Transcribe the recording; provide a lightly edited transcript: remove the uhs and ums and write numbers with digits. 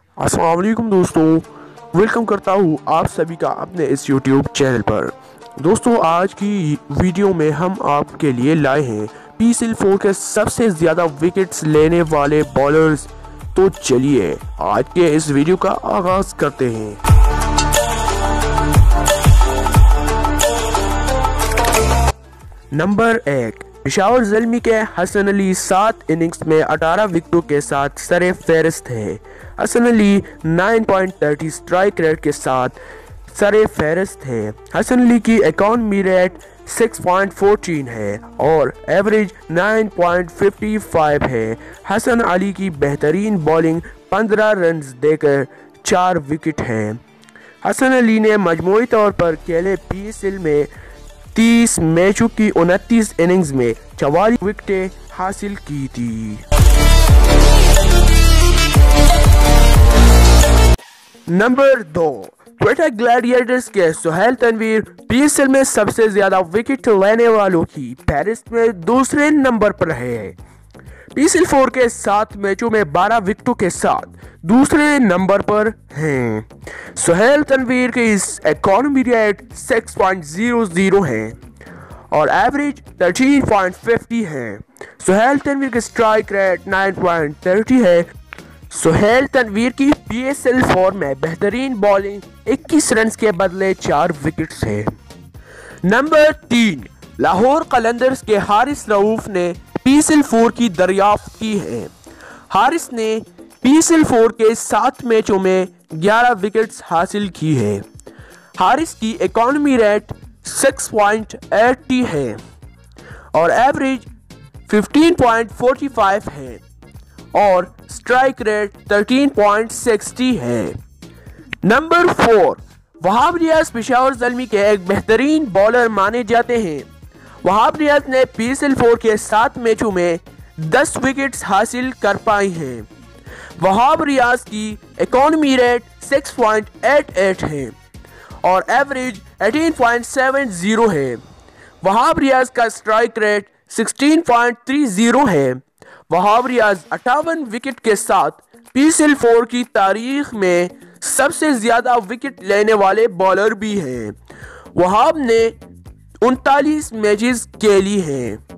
अस्सलाम वालेकुम दोस्तों, वेलकम करता हूँ आप सभी का अपने इस यूट्यूब चैनल पर। दोस्तों, आज की वीडियो में हम आपके लिए लाए हैं PSL 4 के सबसे ज़्यादा विकेट्स लेने वाले बॉलर्स। तो चलिए आज के इस वीडियो का आगाज़ करते हैं। नंबर 1, पेशावर ज़ल्मी के हसन अली 7 इनिंग्स में 18 विकेटों के साथ सरे फहरिस्त है। हसन अली 9.30 स्ट्राइक रेट के साथ सरे फहरिस्त है। हसन अली की इकॉनमी रेट 6.14 है और एवरेज 9.55 है। हसन अली की बेहतरीन बॉलिंग 15 रन देकर 4 विकेट हैं। हसन अली ने मजमूई तौर पर खेले PSL में 30 मैचों की 29 इनिंग्स में 44 विकेटें हासिल की थी। नंबर 2, ट्विटर ग्लैडिएटर्स के सुहेल तनवीर PSL में सबसे ज्यादा विकेट लेने वालों की फहरिस्त में दूसरे नंबर पर है। PSL 4 के 7 मैचों में 12 विकेटों के साथ दूसरे नंबर पर हैं। सुहेल तनवीर की इस इकॉनमी रेट 6.00 है और एवरेज 13.50 है। सुहेल तनवीर की स्ट्राइक रेट 9.30 है। सुहेल तनवीर की PSL 4 में बेहतरीन बॉलिंग 21 रन के बदले 4 विकेट्स है। नंबर 3, लाहौर कलंदर्स के हारिस रऊफ ने PSL 4 की दरियाफ्त की है। हारिस ने PSL 4 के 7 मैचों में 11 विकेट्स हासिल की है। हारिस की इकॉनमी रेट 6.80 है और एवरेज 15.45 है और स्ट्राइक रेट 13.60 है। नंबर 4, वहाब रियाज पेशावर ज़ल्मी के एक बेहतरीन बॉलर माने जाते हैं। वहाब रियाज ने PSL 4 के 7 मैचों में 10 विकेट्स हासिल कर पाई हैं। वहाब रियाज की इकॉनमी रेट 6.88 है और एवरेज 18.70 है। वहाब रियाज का स्ट्राइक रेट 16.30 है। वहाब रियाज 58 विकेट के साथ PSL 4 की तारीख में सबसे ज्यादा विकेट लेने वाले बॉलर भी हैं। वहाब ने 39 मैचेस खेली हैं।